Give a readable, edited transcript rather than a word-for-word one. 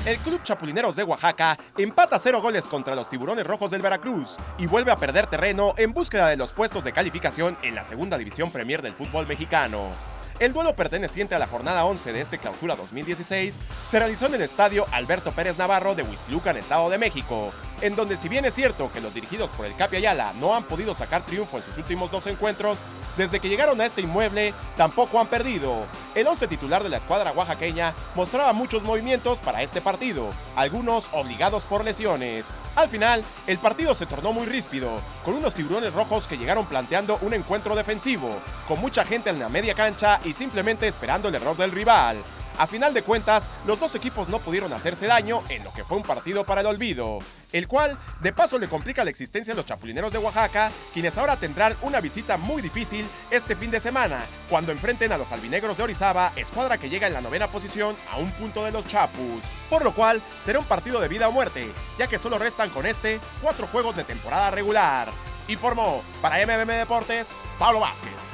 El Club Chapulineros de Oaxaca empata 0 goles contra los Tiburones Rojos del Veracruz y vuelve a perder terreno en búsqueda de los puestos de calificación en la segunda división Premier del fútbol mexicano. El duelo perteneciente a la jornada 11 de este clausura 2016 se realizó en el estadio Alberto Pérez Navarro de Huixquilucan, Estado de México, en donde si bien es cierto que los dirigidos por el Capi Ayala no han podido sacar triunfo en sus últimos 2 encuentros, desde que llegaron a este inmueble tampoco han perdido. El 11 titular de la escuadra oaxaqueña mostraba muchos movimientos para este partido, algunos obligados por lesiones. Al final, el partido se tornó muy ríspido, con unos Tiburones Rojos que llegaron planteando un encuentro defensivo, con mucha gente en la media cancha y simplemente esperando el error del rival. A final de cuentas, los dos equipos no pudieron hacerse daño en lo que fue un partido para el olvido, el cual de paso le complica la existencia a los Chapulineros de Oaxaca, quienes ahora tendrán una visita muy difícil este fin de semana, cuando enfrenten a los albinegros de Orizaba, escuadra que llega en la 9ª posición a un punto de los Chapus, por lo cual será un partido de vida o muerte, ya que solo restan con este 4 juegos de temporada regular. Informó para MMM Deportes, Pablo Vázquez.